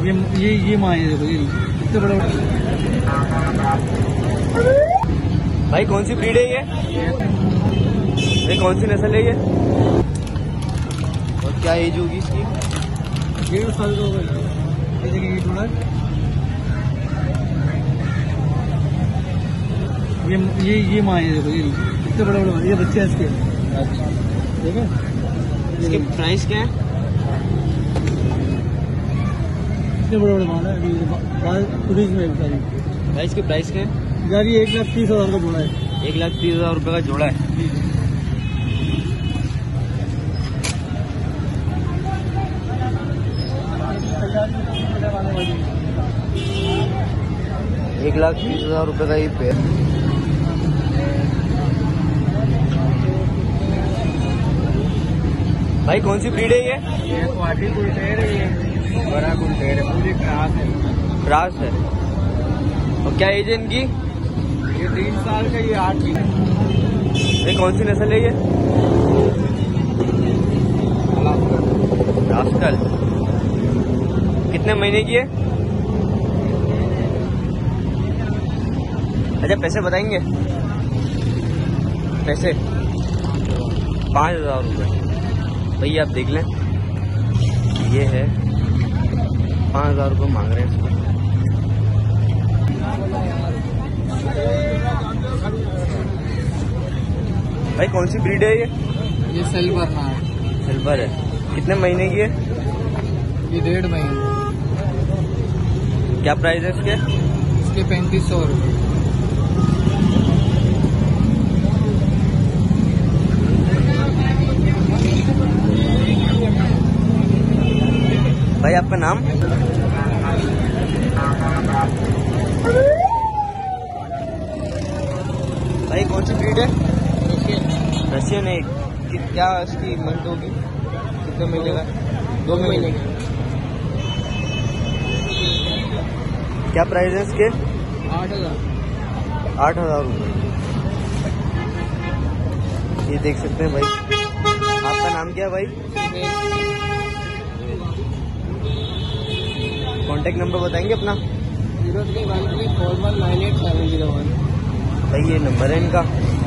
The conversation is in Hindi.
ये माँ है, देखो ये इतने बड़े बड़े। भाई कौन सी ब्रीड है ये? भाई कौन सी नस्ल है ये? और क्या एज होगी इसकी? 1.5 साल का होगा ये। देखिए ये थोड़ा ये माँ है, देखो ये इतने बड़े बड़े, ये बच्चे हैं इसके। अच्छा, ठीक है। इसके प्राइस क्या है? इतने बड़े बड़े माल है टूरिस्ट में सारी। भाई इसके प्राइस क्या है? यार ये 1,30,000 का जोड़ा है। 1,30,000 रुपये का जोड़ा है। 1,30,000 रुपये का ये पेड़। भाई कौन सी ब्रीड है ये? क्वालिटी कुलटेर है, ये बड़ा कुलटेर है, पूरी क्रास है। क्रास है। और क्या एज है इनकी? ये 3 साल का, ये 8 की। ये कौन सी नस्ल है ये? रास्कल। कितने महीने की है? अच्छा पैसे बताएंगे? पैसे 5,000 रुपये। भैया आप देख लें, ये है 5,000 रुपये मांग रहे हैं इसको। भाई कौन सी ब्रीड है ये? ये सिल्वर है। सिल्वर है। कितने महीने की है? ये 1.5 महीने। क्या प्राइस है इसके? इसके 3,500 रुपये। भाई आपका नाम? भाई कौन सी ब्रीड है? रशियन है। क्या इसकी मंथ होगी? कितने महीने का? 2 महीने का। क्या प्राइस है इसके? 8,000। 8,000 रुपये। ये देख सकते हैं भाई। आपका नाम क्या है भाई? कांटेक्ट नंबर बताएंगे अपना? 03134198 701। भाई ये नंबर है इनका।